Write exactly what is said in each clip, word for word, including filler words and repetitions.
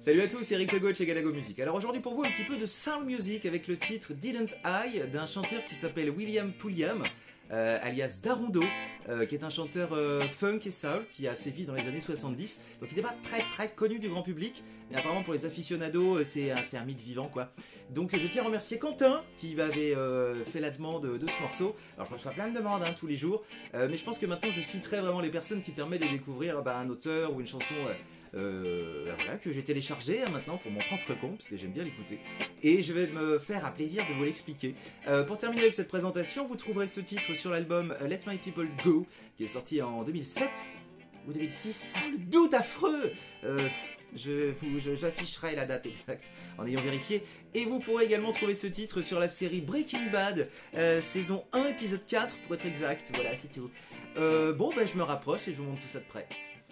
Salut à tous, c'est Eric Legault chez Galago Music. Alors aujourd'hui pour vous un petit peu de sound music avec le titre Didn't I d'un chanteur qui s'appelle William Pulliam, euh, alias Darondo, euh, qui est un chanteur euh, funk et soul qui a sévi dans les années soixante-dix. Donc il n'est pas très très connu du grand public, mais apparemment pour les aficionados euh, c'est un, un mythe vivant quoi. Donc je tiens à remercier Quentin qui m'avait euh, fait la demande de ce morceau. Alors je reçois plein de demandes hein, tous les jours, euh, mais je pense que maintenant je citerai vraiment les personnes qui permettent de découvrir bah, un auteur ou une chanson euh, Euh, voilà, que j'ai téléchargé hein, maintenant pour mon propre compte parce que j'aime bien l'écouter et je vais me faire un plaisir de vous l'expliquer. Euh, pour terminer avec cette présentation, vous trouverez ce titre sur l'album Let My People Go qui est sorti en deux mille sept ou deux mille six. Oh, le doute affreux. euh, je vous, je, j'afficherai la date exacte en ayant vérifié. Et vous pourrez également trouver ce titre sur la série Breaking Bad, euh, saison un, épisode quatre pour être exact. Voilà, c'est tout. Euh, bon, ben je me rapproche et je vous montre tout ça de près.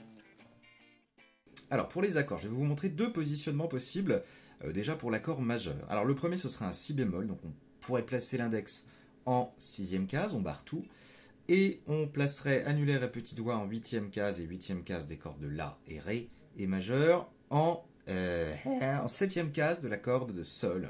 Alors pour les accords, je vais vous montrer deux positionnements possibles, euh, déjà pour l'accord majeur. Alors le premier ce sera un si bémol, donc on pourrait placer l'index en sixième case, on barre tout, et on placerait annulaire et petit doigt en huitième case et huitième case des cordes de La et Ré, et majeur en, euh, en septième case de la corde de Sol.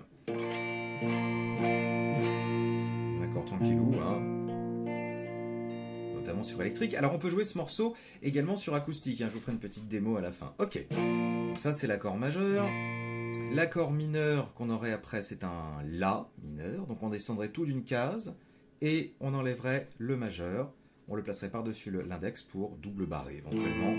Un accord tranquillou, hein. Notamment sur électrique. Alors on peut jouer ce morceau également sur acoustique, hein. Je vous ferai une petite démo à la fin. Ok, donc ça c'est l'accord majeur. L'accord mineur qu'on aurait après c'est un La mineur, donc on descendrait tout d'une case et on enlèverait le majeur, on le placerait par-dessus l'index pour double barré éventuellement,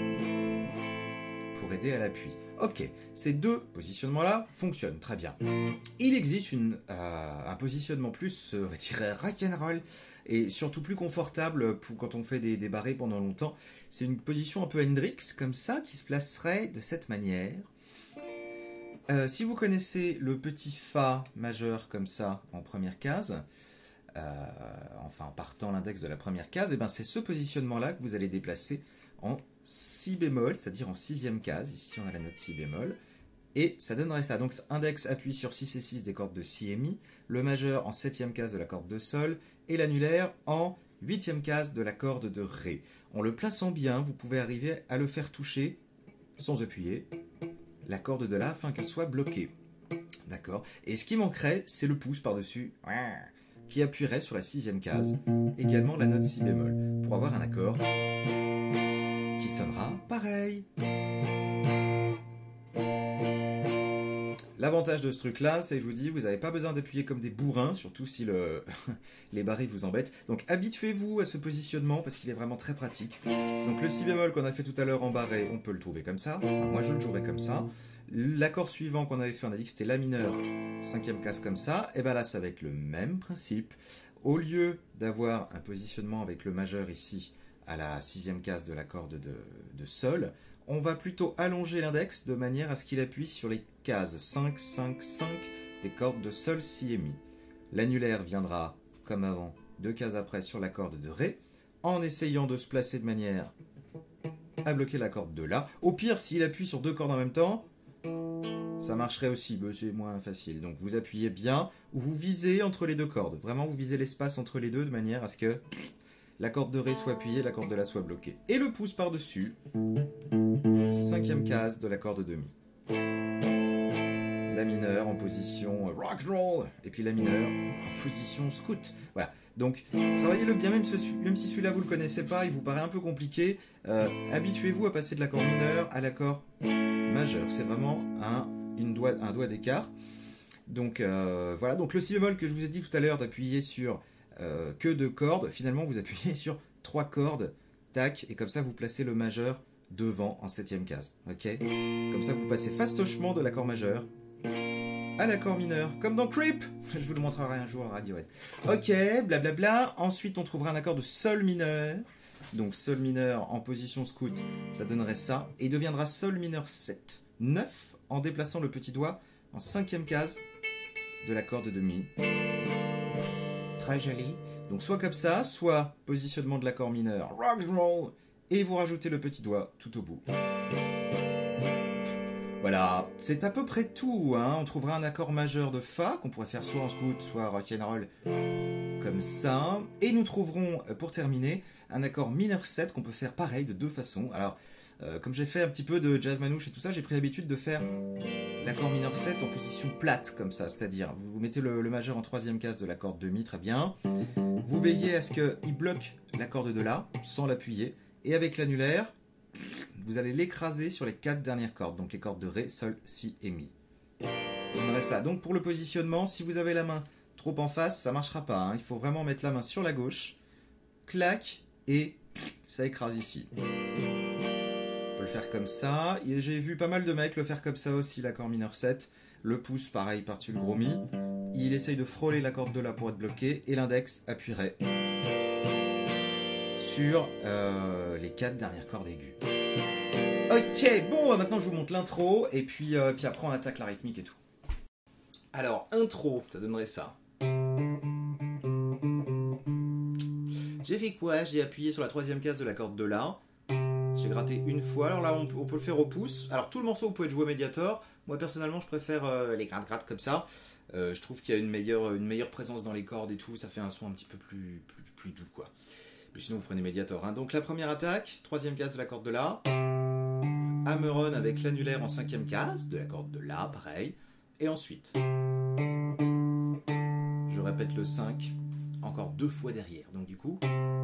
pour aider à l'appui. Ok, ces deux positionnements-là fonctionnent très bien. Il existe une, euh, un positionnement plus, euh, on va dire, rock'n'roll, et surtout plus confortable pour quand on fait des, des barrés pendant longtemps. C'est une position un peu Hendrix, comme ça, qui se placerait de cette manière. Euh, si vous connaissez le petit Fa majeur comme ça, en première case, euh, enfin en partant l'index de la première case, et ben c'est ce positionnement-là que vous allez déplacer en Si bémol, c'est-à-dire en sixième case. Ici on a la note Si bémol. Et ça donnerait ça. Donc index appuie sur six et six des cordes de Si et Mi, le majeur en septième case de la corde de Sol, et l'annulaire en huitième case de la corde de Ré. En le plaçant bien, vous pouvez arriver à le faire toucher, sans appuyer, la corde de La afin qu'elle soit bloquée. D'accord. Et ce qui manquerait, c'est le pouce par-dessus, qui appuierait sur la sixième case, également la note Si bémol, pour avoir un accord qui sonnera pareil. L'avantage de ce truc-là, c'est que je vous dis, vous n'avez pas besoin d'appuyer comme des bourrins, surtout si le... les barrés vous embêtent. Donc habituez-vous à ce positionnement parce qu'il est vraiment très pratique. Donc le Si bémol qu'on a fait tout à l'heure en barré, on peut le trouver comme ça. Enfin, moi je le jouerai comme ça. L'accord suivant qu'on avait fait, on a dit que c'était La mineur, cinquième case comme ça. Et bien là, ça va être le même principe. Au lieu d'avoir un positionnement avec le majeur ici, à la sixième case de la corde de, de Sol, on va plutôt allonger l'index de manière à ce qu'il appuie sur les cases cinq, cinq, cinq des cordes de Sol, Si et Mi. L'annulaire viendra, comme avant, deux cases après sur la corde de Ré, en essayant de se placer de manière à bloquer la corde de La. Au pire, s'il appuie sur deux cordes en même temps, ça marcherait aussi, mais c'est moins facile. Donc vous appuyez bien, ou vous visez entre les deux cordes. Vraiment, vous visez l'espace entre les deux de manière à ce que la corde de Ré soit appuyée, la corde de La soit bloquée. Et le pouce par-dessus, cinquième case de la corde de Mi. La mineure en position rock and roll, et puis la mineure en position scout. Voilà. Donc, travaillez-le bien, même, ce, même si celui-là vous le connaissez pas, il vous paraît un peu compliqué. Euh, habituez-vous à passer de l'accord mineur à l'accord majeur. C'est vraiment un, une doigt, un doigt d'écart. Donc, euh, voilà. Donc, le Si bémol que je vous ai dit tout à l'heure d'appuyer sur Euh, que deux cordes, finalement vous appuyez sur trois cordes, tac, et comme ça vous placez le majeur devant en septième case, ok. Comme ça vous passez fastochement de l'accord majeur à l'accord mineur, comme dans Creep. Je vous le montrerai un jour à Radiohead. Ok, blablabla. Bla bla. Ensuite on trouvera un accord de Sol mineur, donc Sol mineur en position scout, ça donnerait ça, et il deviendra Sol mineur sept, neuf, en déplaçant le petit doigt en cinquième case de la corde de Mi. Très joli. Donc soit comme ça, soit positionnement de l'accord mineur, rock and roll, et vous rajoutez le petit doigt tout au bout. Voilà, c'est à peu près tout, hein. On trouvera un accord majeur de Fa, qu'on pourrait faire soit en scout, soit rock'n'roll, comme ça. Et nous trouverons, pour terminer, un accord mineur sept qu'on peut faire pareil de deux façons. Alors, Euh, comme j'ai fait un petit peu de jazz manouche et tout ça, j'ai pris l'habitude de faire l'accord mineur sept en position plate, comme ça. C'est-à-dire, vous, vous mettez le, le majeur en troisième case de la corde de mi, très bien. Vous veillez à ce qu'il bloque la corde de la, sans l'appuyer. Et avec l'annulaire, vous allez l'écraser sur les quatre dernières cordes. Donc les cordes de ré, sol, si et mi. Vous donnerez ça. Donc pour le positionnement, si vous avez la main trop en face, ça ne marchera pas. Hein. Il faut vraiment mettre la main sur la gauche. Clac, et ça écrase ici. On peut le faire comme ça. J'ai vu pas mal de mecs le faire comme ça aussi, l'accord mineur sept. Le pouce, pareil, par-dessus le gros mi. Il essaye de frôler la corde de la pour être bloqué. Et l'index appuierait sur euh, les quatre dernières cordes aiguës. Ok, bon, maintenant je vous montre l'intro. Et puis, euh, puis après on attaque la rythmique et tout. Alors, intro, ça donnerait ça. J'ai fait quoi? J'ai appuyé sur la troisième case de la corde de la. J'ai gratté une fois. Alors là, on peut, on peut le faire au pouce. Alors tout le morceau, vous pouvez jouer au médiator. Moi, personnellement, je préfère euh, les gratte-gratte comme ça. Euh, je trouve qu'il y a une meilleure, une meilleure présence dans les cordes et tout. Ça fait un son un petit peu plus, plus, plus doux, quoi. Puis sinon, vous prenez médiator. Hein. Donc la première attaque, troisième case de la corde de la. Hammer-on avec l'annulaire en cinquième case de la corde de la, pareil. Et ensuite, je répète le cinq. Encore deux fois derrière, donc du coup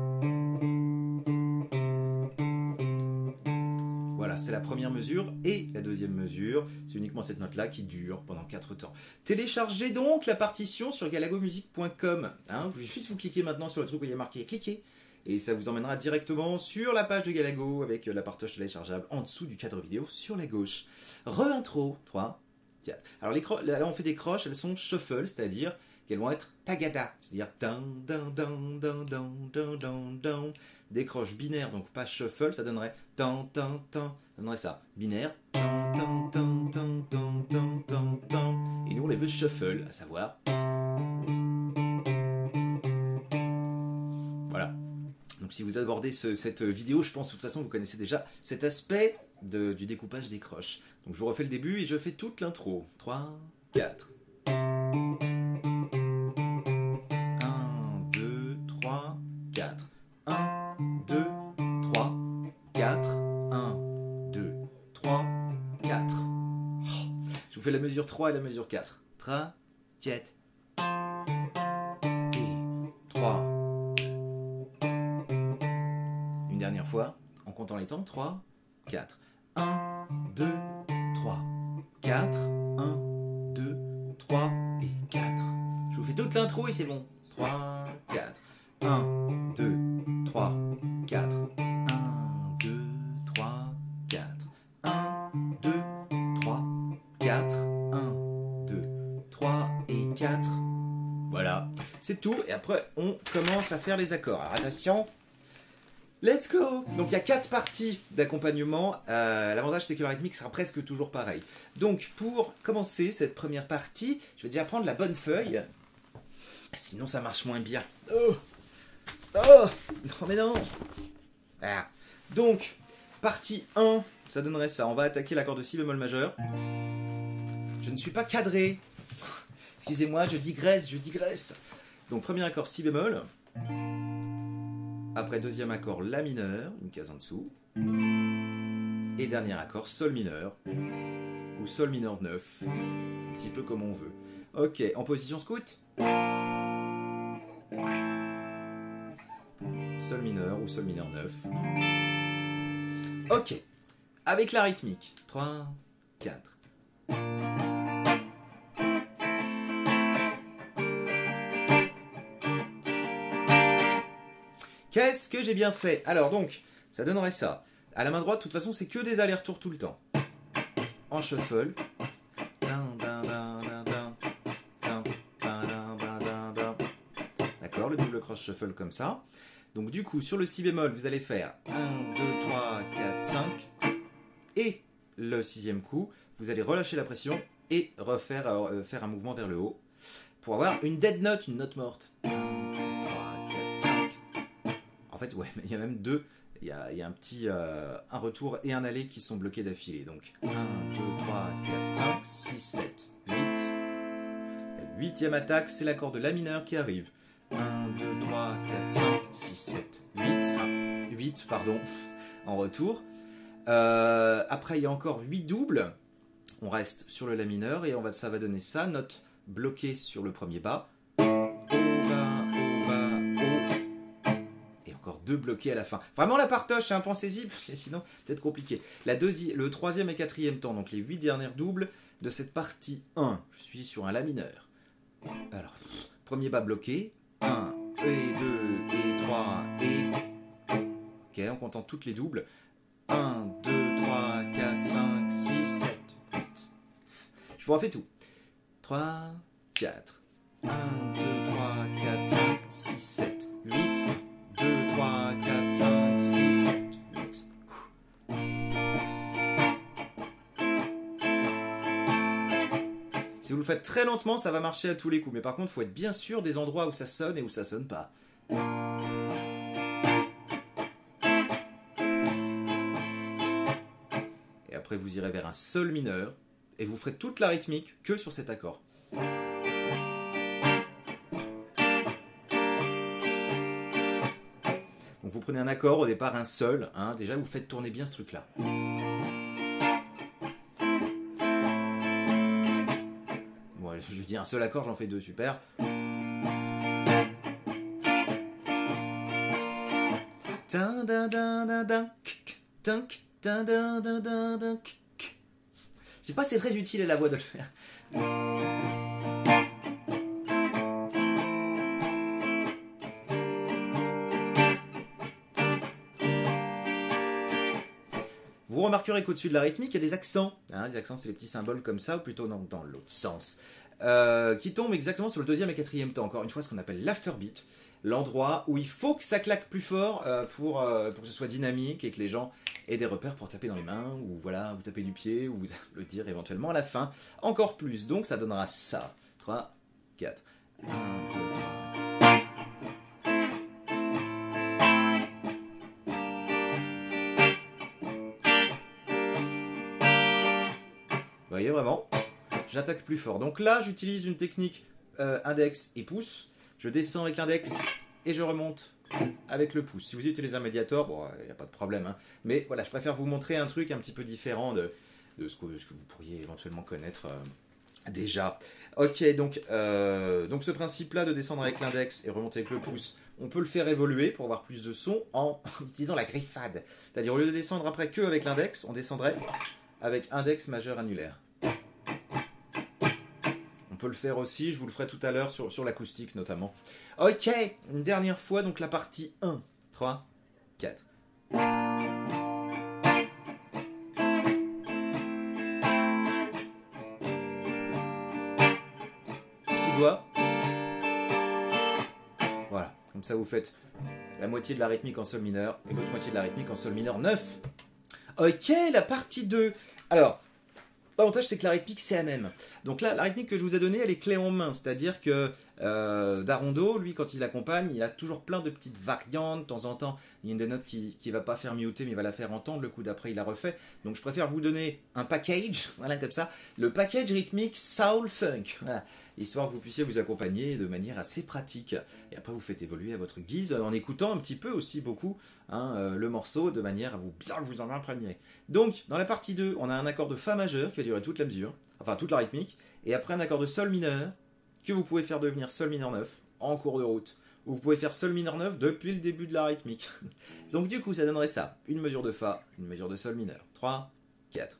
voilà, c'est la première mesure. Et la deuxième mesure, c'est uniquement cette note là qui dure pendant quatre temps. Téléchargez donc la partition sur galagomusic point com, hein, vous juste vous cliquez maintenant sur le truc où il y a marqué cliquez et ça vous emmènera directement sur la page de Galago avec la partage téléchargeable en dessous du cadre vidéo sur la gauche. Re-intro, trois, quatre. Alors les cro- là on fait des croches, elles sont shuffle, c'est-à-dire qu'elles vont être tagada, c'est-à-dire down, down, down, down, down, down, down, down. Des croches binaires, donc pas shuffle, ça donnerait tan, tan, tan, ça donnerait ça, binaire, tan, tan, tan, tan, tan, tan, tan, tan. Et nous on les veut shuffle, à savoir. Voilà. Donc si vous abordez ce, cette vidéo, je pense de toute façon vous connaissez déjà cet aspect de, du découpage des croches. Donc je vous refais le début et je fais toute l'intro. trois, quatre. Je fais la mesure trois et la mesure quatre. trois, quatre. Et trois. Une dernière fois, en comptant les temps. trois, quatre. un, deux, trois, quatre. un, deux, trois et quatre. Je vous fais toute l'intro et c'est bon. trois, quatre. un, deux, trois, quatre. un, deux, trois, quatre. un, deux, trois, quatre. un, deux, trois et quatre. Voilà, c'est tout. Et après, on commence à faire les accords. Alors attention, let's go. Donc il y a quatre parties d'accompagnement. Euh, L'avantage, c'est que la rythmique sera presque toujours pareil. Donc pour commencer cette première partie, je vais déjà prendre la bonne feuille. Sinon, ça marche moins bien. Oh, oh, non mais non. Voilà. Donc, partie un, ça donnerait ça. On va attaquer l'accord de si bémol majeur. Je ne suis pas cadré. Excusez-moi, je digresse, je digresse. Donc, premier accord si bémol. Après, deuxième accord la mineur, une case en dessous. Et dernier accord sol mineur. Ou sol mineur neuf. Un petit peu comme on veut. Ok, en position scout. Sol mineur ou sol mineur neuf. Ok. Avec la rythmique. trois, quatre. Qu'est-ce que j'ai bien fait? Alors donc, ça donnerait ça. À la main droite, de toute façon, c'est que des allers-retours tout le temps. En shuffle. D'accord, le double cross shuffle comme ça. Donc du coup, sur le si bémol, vous allez faire un, deux, trois, quatre, cinq. Et le sixième coup, vous allez relâcher la pression et refaire euh, faire un mouvement vers le haut pour avoir une dead note, une note morte. un, deux, trois, quatre, cinq. En fait, ouais, il y a même deux. Il y a, il y a un petit euh, un retour et un aller qui sont bloqués d'affilée. Donc un, deux, trois, quatre, cinq, six, sept, huit. La huitième attaque, c'est l'accord de la mineur qui arrive. un, deux, trois, quatre, cinq, six, sept, huit. Ah, huit, pardon, en retour. Euh, après, il y a encore huit doubles. On reste sur le La mineur et on va, ça va donner ça. Note bloquée sur le premier bas. Au bas, au bas, au. Et encore deux bloqués à la fin. Vraiment la partoche, hein, pensez-y, parce que sinon, peut-être compliqué. La deuxi- le troisième et quatrième temps, donc les huit dernières doubles de cette partie un. Je suis sur un La mineur. Alors, premier bas bloqué. un, et deux, et trois, et... Ok, on compte toutes les doubles. un, deux, trois, quatre, cinq, six, sept, huit. Je vous refais tout. trois, quatre. un, deux, trois, quatre, cinq, six, sept, huit. deux, trois, quatre, cinq, six, sept, huit. Si vous le faites très lentement, ça va marcher à tous les coups. Mais par contre, il faut être bien sûr des endroits où ça sonne et où ça sonne pas. Et après, vous irez vers un sol mineur. Et vous ferez toute la rythmique que sur cet accord. Donc vous prenez un accord, au départ un sol. Hein, déjà, vous faites tourner bien ce truc-là. Je dis un seul accord, j'en fais deux, super. Je sais pas, c'est très utile à la voix de le faire. Vous remarquerez qu'au-dessus de la rythmique, il y a des accents. Hein, les accents, c'est les petits symboles comme ça, ou plutôt dans, dans l'autre sens. Euh, qui tombent exactement sur le deuxième et quatrième temps. Encore une fois, ce qu'on appelle l'afterbeat. L'endroit où il faut que ça claque plus fort euh, pour, euh, pour que ce soit dynamique et que les gens aient des repères pour taper dans les mains, ou voilà, vous tapez du pied, ou vous le dire éventuellement à la fin. Encore plus. Donc, ça donnera ça. trois, quatre. un, deux, trois. Vous voyez vraiment ? J'attaque plus fort. Donc là, j'utilise une technique euh, index et pouce. Je descends avec l'index et je remonte avec le pouce. Si vous utilisez un médiator, bon, il n'y a pas de problème. Hein. Mais voilà, je préfère vous montrer un truc un petit peu différent de, de ce, que, ce que vous pourriez éventuellement connaître euh, déjà. Ok, donc, euh, donc ce principe-là de descendre avec l'index et remonter avec le pouce, on peut le faire évoluer pour avoir plus de son en utilisant la griffade. C'est-à-dire, au lieu de descendre après que avec l'index, on descendrait avec index majeur annulaire. On peut le faire aussi, je vous le ferai tout à l'heure sur, sur l'acoustique notamment. Ok, une dernière fois, donc la partie un. trois, quatre. Petit doigt. Voilà, comme ça vous faites la moitié de la rythmique en sol mineur et l'autre moitié de la rythmique en sol mineur neuf. Ok, la partie deux. Alors... L'avantage, c'est que la rythmique, c'est la même. Donc là, la rythmique que je vous ai donnée, elle est clé en main. C'est-à-dire que euh, Darondo, lui, quand il accompagne, il a toujours plein de petites variantes. De temps en temps, il y a une des notes qui ne va pas faire muter, mais il va la faire entendre. Le coup d'après, il la refait. Donc je préfère vous donner un package, voilà, comme ça. Le package rythmique Soul Funk. Voilà. Histoire que vous puissiez vous accompagner de manière assez pratique. Et après, vous faites évoluer à votre guise, en écoutant un petit peu aussi beaucoup hein, euh, le morceau, de manière à vous bien vous en imprégner. Donc, dans la partie deux, on a un accord de Fa majeur qui va durer toute la mesure, enfin toute la rythmique, et après un accord de Sol mineur, que vous pouvez faire devenir Sol mineur neuf en cours de route, ou vous pouvez faire Sol mineur neuf depuis le début de la rythmique. Donc du coup, ça donnerait ça, une mesure de Fa, une mesure de Sol mineur. trois, quatre.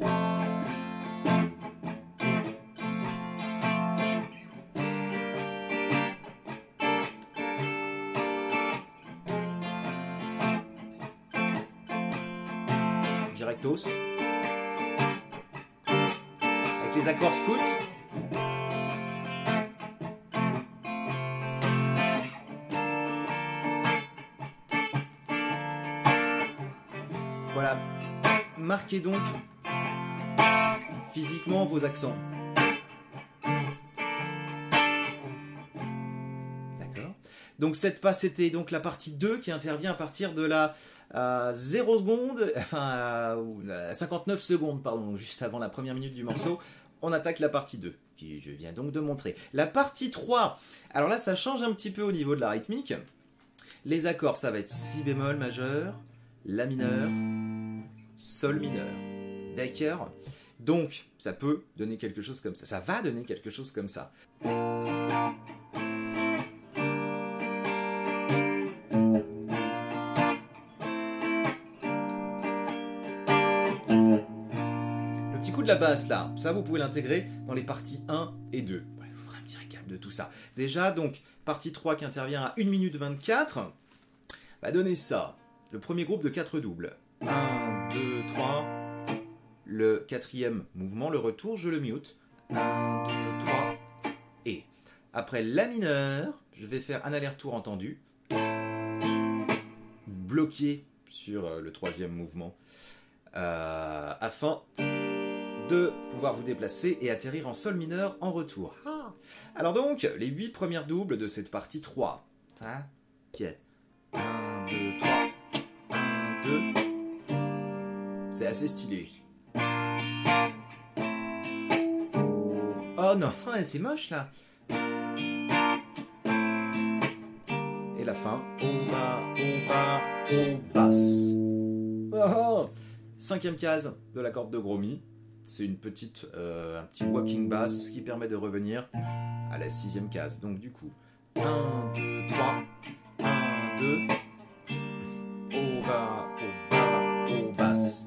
Directos. Avec les accords scouts. Voilà. Marquez donc physiquement vos accents. D'accord. Donc cette passe, c'était donc la partie deux qui intervient à partir de la à zéro seconde, enfin à cinquante-neuf secondes, pardon, juste avant la première minute du morceau, on attaque la partie deux, qui je viens donc de montrer. La partie trois, alors là ça change un petit peu au niveau de la rythmique. Les accords, ça va être si bémol majeur, la mineur, sol mineur. D'accord? Donc, ça peut donner quelque chose comme ça. Ça va donner quelque chose comme ça. Le petit coup de la basse, là, ça, vous pouvez l'intégrer dans les parties un et deux. Ouais, je vous ferai un petit récap de tout ça. Déjà, donc, partie trois qui intervient à une minute vingt-quatre, va donner ça. Le premier groupe de quatre doubles. un, deux, trois... Le quatrième mouvement, le retour, je le mute. un, deux, trois, et. Après la mineure, je vais faire un aller-retour entendu. Bloqué sur le troisième mouvement. Euh, afin de pouvoir vous déplacer et atterrir en sol mineur en retour. Ah. Alors donc, les huit premières doubles de cette partie trois. un, deux, trois. un, deux. C'est assez stylé. Oh non, c'est moche là. Et la fin. Au bas, au bas, au basse. Oh, cinquième case de la corde de gros mi. C'est une petite, euh, un petit walking bass qui permet de revenir à la sixième case. Donc du coup, un, deux, trois, un, deux. Au bas, au bas, au basse.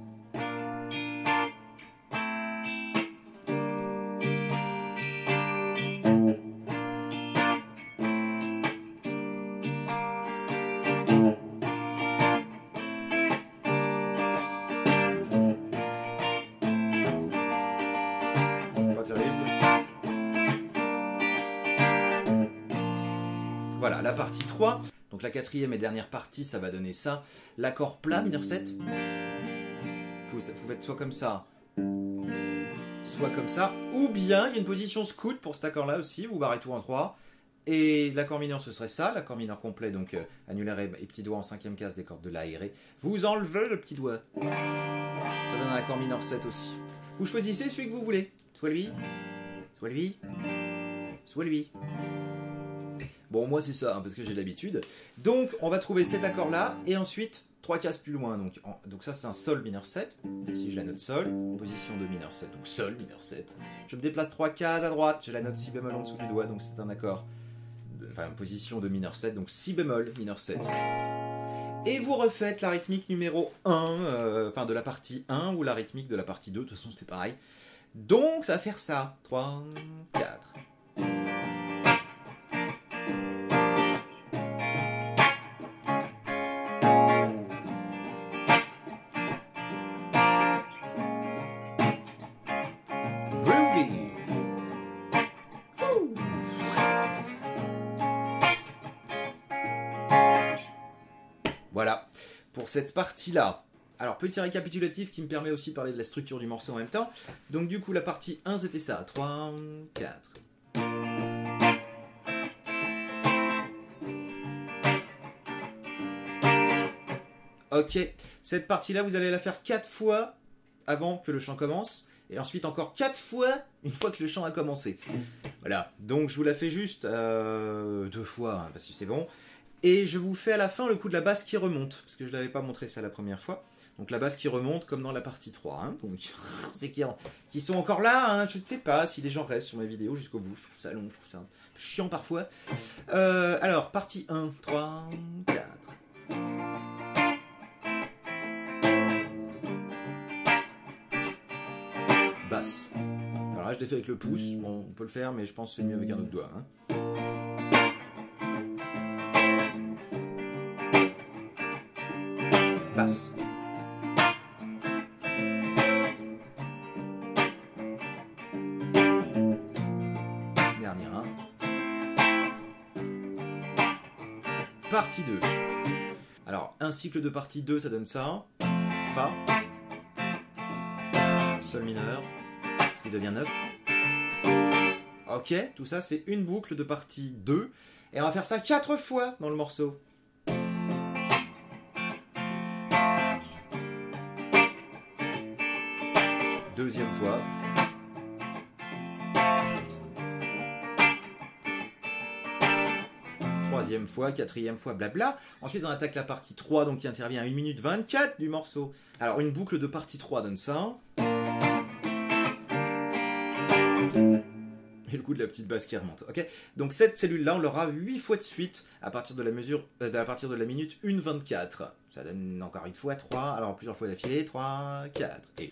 Voilà, la partie trois, donc la quatrième et dernière partie, ça va donner ça. L'accord plat, mineur sept. Vous faites soit comme ça, soit comme ça. Ou bien, il y a une position scout pour cet accord-là aussi, vous barrez tout en trois. Et l'accord mineur, ce serait ça, l'accord mineur complet, donc euh, annulaire et, et petit doigt en cinquième case des cordes de l'aéré. Vous enlevez le petit doigt. Ça donne un accord mineur sept aussi. Vous choisissez celui que vous voulez. Soit lui, soit lui, soit lui. Bon, moi c'est ça, hein, parce que j'ai l'habitude. Donc, on va trouver cet accord-là, et ensuite, trois cases plus loin. Donc, en, donc ça, c'est un sol mineur sept. Si je la note sol, position de mineur sept, donc sol mineur sept. Je me déplace trois cases à droite, je la note si bémol en dessous du doigt, donc c'est un accord, de, enfin, position de mineur sept, donc si bémol, mineur sept. Et vous refaites la rythmique numéro un, euh, enfin de la partie un, ou la rythmique de la partie deux, de toute façon c'était pareil. Donc, ça va faire ça. trois, quatre. Voilà, pour cette partie-là. Alors, petit récapitulatif qui me permet aussi de parler de la structure du morceau en même temps. Donc, du coup, la partie un, c'était ça. trois, quatre. Ok, cette partie-là, vous allez la faire quatre fois avant que le chant commence. Et ensuite encore quatre fois une fois que le chant a commencé. Voilà, donc je vous la fais juste euh, deux fois, hein, parce que c'est bon. Et je vous fais à la fin le coup de la basse qui remonte, parce que je ne l'avais pas montré ça la première fois. Donc la basse qui remonte comme dans la partie trois. Hein. Donc c'est qui, qui sont encore là, hein. Je ne sais pas si les gens restent sur ma vidéo jusqu'au bout. Je trouve ça long, je trouve ça chiant parfois. Euh, alors, partie un, trois, quatre. Basse. Alors là, je l'ai fait avec le pouce. Bon, on peut le faire, mais je pense que c'est mieux avec un autre doigt. Hein. Basse. Dernier un. Partie deux. Alors, un cycle de partie deux, ça donne ça. Fa. Sol mineur. Ce qui devient neuf. Ok, tout ça, c'est une boucle de partie deux. Et on va faire ça quatre fois dans le morceau. Deuxième fois. Troisième. troisième fois, quatrième fois, blabla. Ensuite, on attaque la partie trois, donc qui intervient à une minute vingt-quatre du morceau. Alors, une boucle de partie trois donne ça. Et le coup de la petite basse qui remonte. Ok. Donc, cette cellule-là, on l'aura huit fois de suite à partir de la mesure, euh, à partir de la minute une vingt-quatre. Ça donne encore une fois trois, alors plusieurs fois d'affilée, trois, quatre. Et.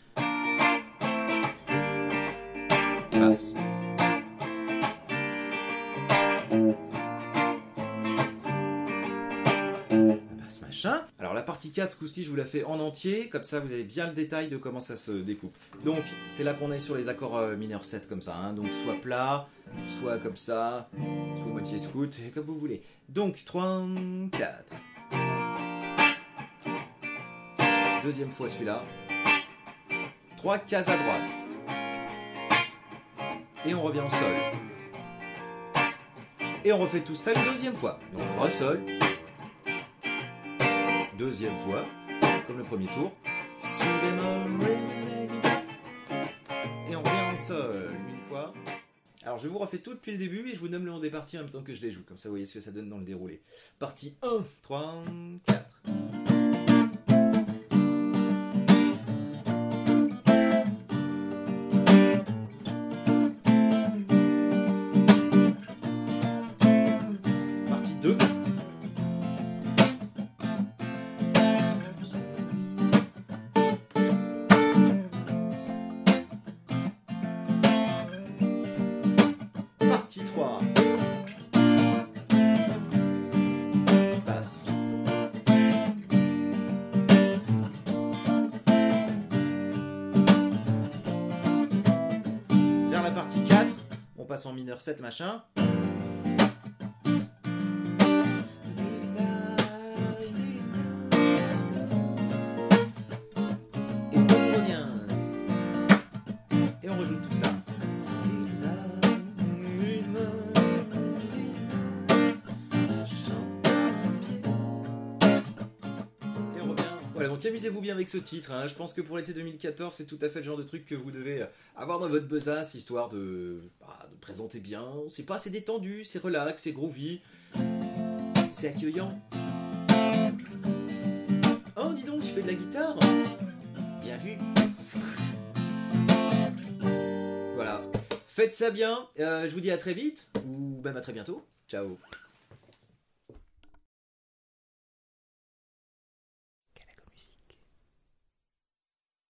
Basse. Basse machin. Alors la partie quatre, ce coup-ci, je vous la fais en entier, comme ça vous avez bien le détail de comment ça se découpe. Donc c'est là qu'on est sur les accords euh, mineurs sept comme ça, hein. Donc soit plat, soit comme ça, soit moitié scout, et comme vous voulez. Donc trois, quatre. Deuxième fois celui-là. Trois cases à droite. Et on revient en sol. Et on refait tout ça une deuxième fois. Donc re-sol. Deuxième fois, comme le premier tour. Si bémol, ré, et on revient en sol une fois. Alors je vous refais tout depuis le début et je vous nomme le nom des parties en même temps que je les joue. Comme ça vous voyez ce que ça donne dans le déroulé. Partie un, trois, quatre. trois. Basse. Vers la partie quatre, on passe en mineur sept machin. Et on revient. Et on rejoue tout ça. Voilà, donc amusez-vous bien avec ce titre, hein. Je pense que pour l'été deux mille quatorze, c'est tout à fait le genre de truc que vous devez avoir dans votre besace, histoire de, bah, de présenter bien. C'est pas assez détendu, c'est relax, c'est groovy, c'est accueillant. Oh, dis donc, tu fais de la guitare? Bien vu. Voilà, faites ça bien, euh, je vous dis à très vite, ou même à très bientôt. Ciao.